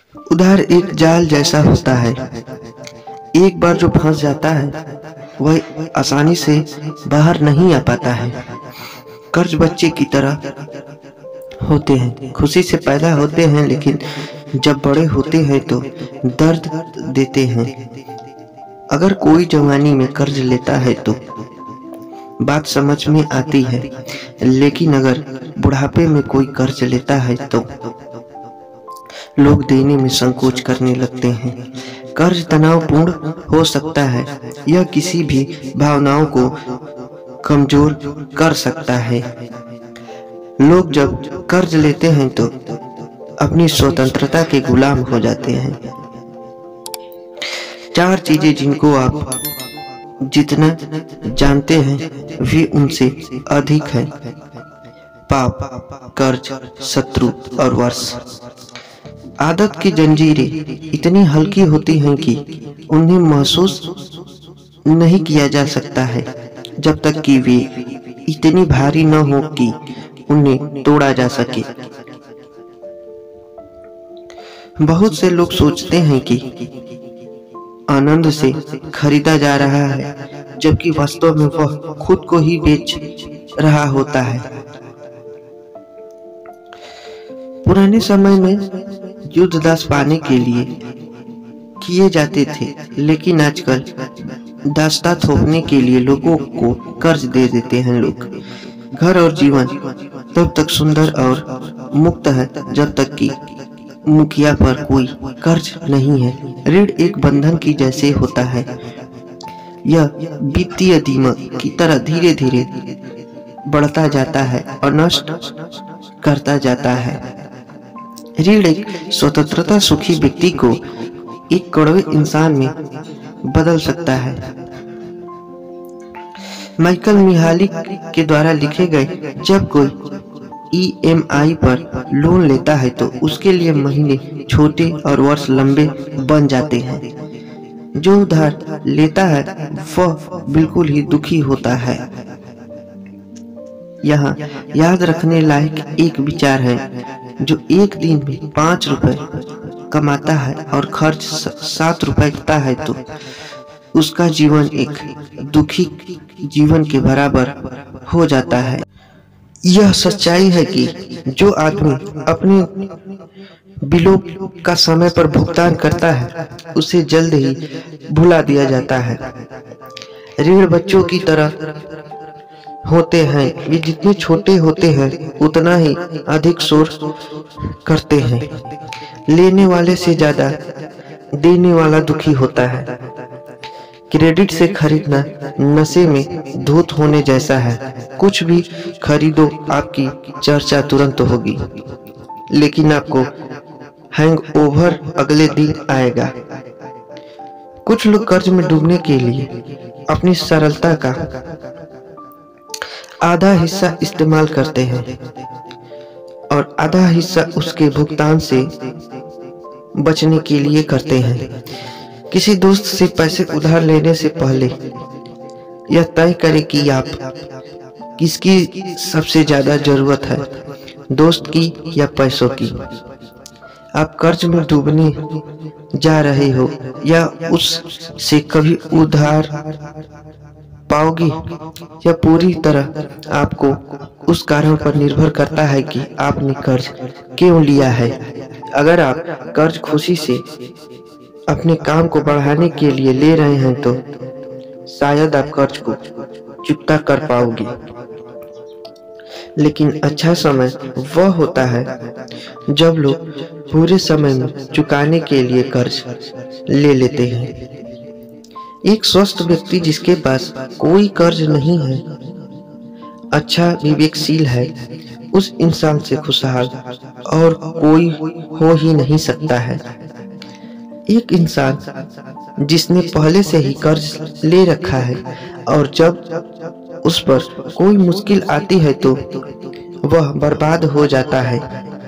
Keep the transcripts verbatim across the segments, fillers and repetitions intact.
उधार एक जाल जैसा होता है। एक बार जो फंस जाता है वह आसानी से बाहर नहीं आ पाता है। कर्ज बच्चे की तरह होते हैं, खुशी से पैदा होते हैं, लेकिन जब बड़े होते हैं तो दर्द देते हैं। अगर कोई जवानी में कर्ज लेता है तो बात समझ में आती है, लेकिन अगर बुढ़ापे में कोई कर्ज लेता है तो लोग देने में संकोच करने लगते हैं। कर्ज तनावपूर्ण हो सकता है, यह किसी भी भावनाओं को कमजोर कर सकता है। लोग जब कर्ज लेते हैं तो अपनी स्वतंत्रता के गुलाम हो जाते हैं। चार चीजें जिनको आप जितना जानते हैं वे उनसे अधिक है: पाप, कर्ज, शत्रु और वर्ष। आदत की जंजीरें इतनी हल्की होती हैं कि उन्हें महसूस नहीं किया जा सकता है जब तक कि वे इतनी भारी न हो कि उन्हें तोड़ा जा सके। बहुत से लोग सोचते हैं कि आनंद से खरीदा जा रहा है, जबकि वास्तव में वह खुद को ही बेच रहा होता है। पुराने समय में युद्ध दास पाने के लिए किए जाते थे, लेकिन आजकल दास्ता थोपने के लिए लोगों को कर्ज दे देते हैं लोग। घर और जीवन तब तक सुंदर और मुक्त है जब तक कि मुखिया पर कोई कर्ज नहीं है। ऋण एक बंधन की जैसे होता है। यह वित्तीय दीमक की तरह धीरे धीरे बढ़ता जाता है और नष्ट करता जाता है। ऋण एक स्वतंत्रता सुखी व्यक्ति को एक कड़वे इंसान में बदल सकता है। माइकल मिहालिक के द्वारा लिखे गए, जब कोई ई एम आई पर लोन लेता है तो उसके लिए महीने छोटे और वर्ष लंबे बन जाते हैं। जो उधार लेता है वह बिल्कुल ही दुखी होता है। यहाँ याद रखने लायक एक विचार है: जो एक दिन में पांच रुपए कमाता है और खर्च सात रुपए करता है तो उसका जीवन एक दुखी जीवन के बराबर हो जाता है। यह सच्चाई है कि जो आदमी अपने बिलों का समय पर भुगतान करता है उसे जल्द ही भुला दिया जाता है। ऋण बच्चों की तरह होते हैं, वे जितने छोटे होते हैं उतना ही अधिक शोर करते हैं। लेने वाले से ज्यादा देने वाला दुखी होता है। क्रेडिट से खरीदना नशे में धूत होने जैसा है। कुछ भी खरीदो, आपकी चर्चा तुरंत होगी, लेकिन आपको हैंगओवर अगले दिन आएगा। कुछ लोग कर्ज में डूबने के लिए अपनी सरलता का आधा हिस्सा इस्तेमाल करते हैं और आधा हिस्सा उसके भुगतान से बचने के लिए करते हैं। किसी दोस्त से पैसे उधार लेने से पहले यह तय करें कि आप किसकी सबसे ज्यादा जरूरत है, दोस्त की या पैसों की। आप कर्ज में डूबने जा रहे हो या उससे कभी उधार पाओगे, यह पूरी तरह आपको उस कारण पर निर्भर करता है कि आपने कर्ज क्यों लिया है। अगर आप कर्ज खुशी से अपने काम को बढ़ाने के लिए ले रहे हैं तो शायद आप कर्ज को चुकता कर पाओगे, लेकिन अच्छा समय वह होता है जब लोग पूरे समय में चुकाने के लिए कर्ज ले लेते हैं। एक स्वस्थ व्यक्ति जिसके पास कोई कर्ज नहीं है, अच्छा विवेकशील है, उस इंसान से खुशहाल और कोई हो ही नहीं सकता है। एक इंसान जिसने पहले से ही कर्ज ले रखा है और जब उस पर कोई मुश्किल आती है तो वह बर्बाद हो जाता है।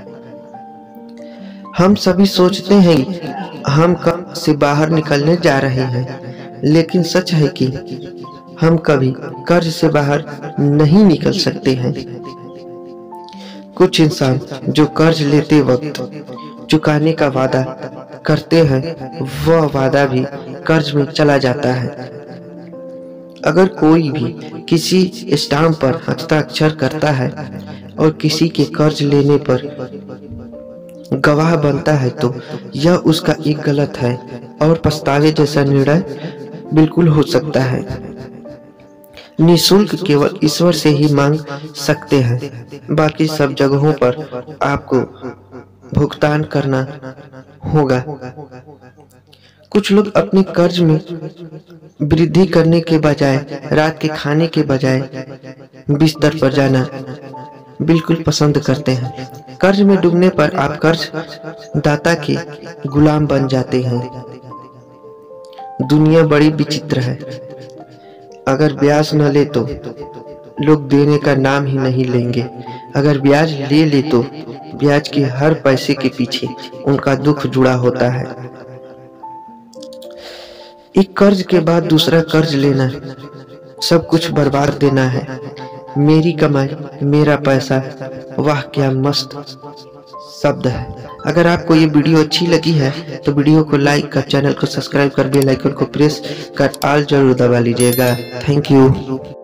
हम सभी सोचते हैं हम कर्ज से बाहर निकलने जा रहे हैं, लेकिन सच है कि हम कभी कर्ज से बाहर नहीं निकल सकते हैं। कुछ इंसान जो कर्ज लेते वक्त चुकाने का वादा करते हैं वह वादा भी कर्ज में चला जाता है। अगर कोई भी किसी स्टाम्प पर हस्ताक्षर करता है और किसी के कर्ज लेने पर गवाह बनता है तो यह उसका एक गलत है और पछतावे जैसा निर्णय बिल्कुल हो सकता है। निःशुल्क केवल ईश्वर से ही मांग सकते हैं, बाकी सब जगहों पर आपको भुगतान करना होगा। कुछ लोग अपने कर्ज में वृद्धि करने के बजाय रात के खाने के बजाय बिस्तर पर जाना बिल्कुल पसंद करते हैं। कर्ज में डूबने पर आप कर्ज दाता के गुलाम बन जाते हैं। दुनिया बड़ी विचित्र है। अगर ब्याज न ले तो लोग देने का नाम ही नहीं लेंगे, अगर ब्याज ले ले तो ब्याज के हर पैसे के पीछे उनका दुख जुड़ा होता है। एक कर्ज के बाद दूसरा कर्ज लेना, सब कुछ बर्बाद देना है। मेरी कमाई मेरा पैसा, वाह क्या मस्त शब्द है। अगर आपको ये वीडियो अच्छी लगी है तो वीडियो को लाइक कर, चैनल को सब्सक्राइब कर, बेल आइकन को प्रेस कर ऑल जरूर दबा लीजिएगा। Thank you.